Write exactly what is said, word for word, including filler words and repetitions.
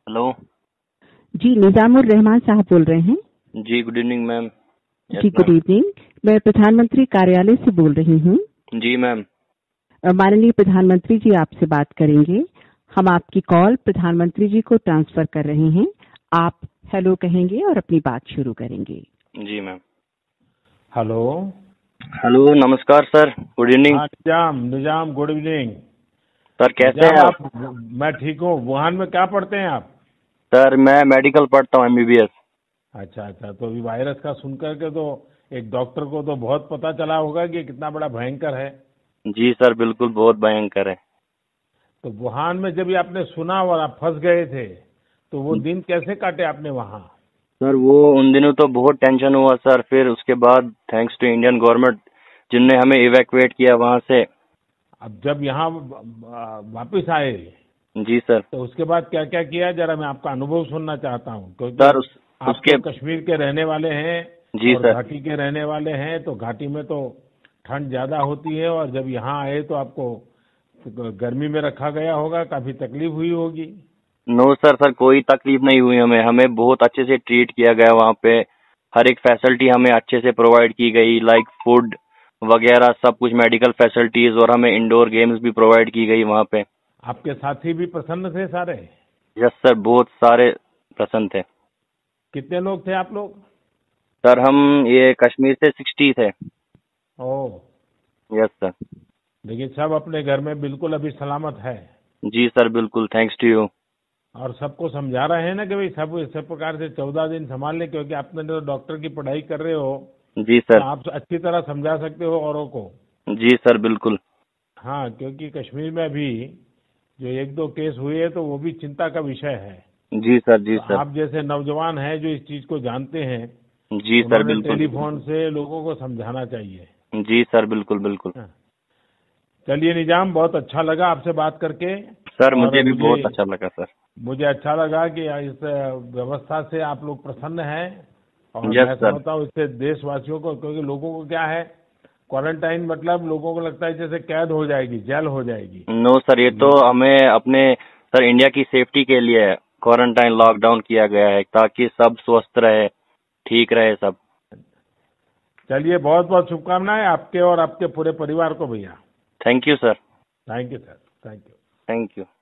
Hello जी, निजामुर रहमान साहब बोल रहे हैं। जी, गुड इवनिंग मैम। जी, गुड इवनिंग। मैं प्रधानमंत्री कार्यालय से बोल रही हूँ। जी मैम। माननीय प्रधानमंत्री जी आपसे बात करेंगे। हम आपकी कॉल प्रधानमंत्री जी को ट्रांसफर कर रहे हैं। आप हेलो कहेंगे और अपनी बात शुरू करेंगे। जी मैम। हेलो हेलो, नमस्कार सर, गुड इवनिंग। हाँ Nizam Nizam good evening sir कैसे हैं आप? आप? मैं ठीक हूँ। वुहान में क्या पढ़ते हैं आप? सर मैं मेडिकल पढ़ता हूँ, एमबीबीएस। अच्छा अच्छा, तो अभी वायरस का सुनकर के तो एक डॉक्टर को तो बहुत पता चला होगा कि कितना बड़ा भयंकर है। जी सर, बिल्कुल बहुत भयंकर है। तो वुहान में जब ये आपने सुना और आप फंस गए थे तो वो दिन कैसे काटे आपने वहाँ? सर वो उन दिनों तो बहुत टेंशन हुआ सर, फिर उसके बाद थैंक्स टू इंडियन गवर्नमेंट जिनने हमें इवैक्यूएट किया वहाँ से। अब जब यहाँ वापिस आए जी सर। तो उसके बाद क्या क्या किया, जरा मैं आपका अनुभव सुनना चाहता हूँ, क्योंकि सर उस, आप उसके तो कश्मीर के रहने वाले हैं जी और सर। घाटी के रहने वाले हैं, तो घाटी में तो ठंड ज्यादा होती है और जब यहाँ आए तो आपको गर्मी में रखा गया होगा, काफी तकलीफ हुई होगी। नो सर, सर कोई तकलीफ नहीं हुई हमें हमें बहुत अच्छे से ट्रीट किया गया वहाँ पे। हर एक फैसिलिटी हमें अच्छे से प्रोवाइड की गई, लाइक फूड वगैरह सब कुछ, मेडिकल फैसिलिटीज, और हमें इंडोर गेम्स भी प्रोवाइड की गई वहाँ पे। आपके साथी भी प्रसन्न थे सारे? यस सर, बहुत सारे प्रसन्न थे। कितने लोग थे आप लोग? सर हम ये कश्मीर से सिक्सटी थे। Oh, yes sir. लेकिन सब अपने घर में बिल्कुल अभी सलामत है? जी सर, बिल्कुल, थैंक्स टू यू। और सबको समझा रहे हैं ना कि भाई सब इस प्रकार से चौदह दिन संभाल लें, क्योंकि आपने तो डॉक्टर की पढ़ाई कर रहे हो जी तो सर। आप अच्छी तरह समझा सकते हो औरों को। जी सर, बिल्कुल। हाँ, क्योंकि कश्मीर में अभी जो एक दो केस हुए हैं तो वो भी चिंता का विषय है। जी सर। जी तो सर। आप जैसे नौजवान हैं जो इस चीज को जानते हैं, जी सर, उन्होंने बिल्कुल। टेलीफोन से लोगों को समझाना चाहिए। जी सर, बिल्कुल बिल्कुल। हाँ। चलिए निजाम, बहुत अच्छा लगा आपसे बात करके। सर और मुझे भी मुझे बहुत अच्छा लगा सर। मुझे अच्छा लगा कि इस व्यवस्था से आप लोग प्रसन्न हैं, और यस मैं सर। समझता हूँ इससे देशवासियों को, क्योंकि लोगों को क्या है, क्वारंटाइन मतलब लोगों को लगता है जैसे कैद हो जाएगी, जेल हो जाएगी। नो सर, ये तो हमें अपने सर इंडिया की सेफ्टी के लिए क्वारंटाइन लॉकडाउन किया गया है, ताकि सब स्वस्थ रहे, ठीक रहे सब। चलिए, बहुत बहुत शुभकामनाएं आपके और आपके पूरे परिवार को भैया। Thank you sir. Thank you sir, thank you. Thank you.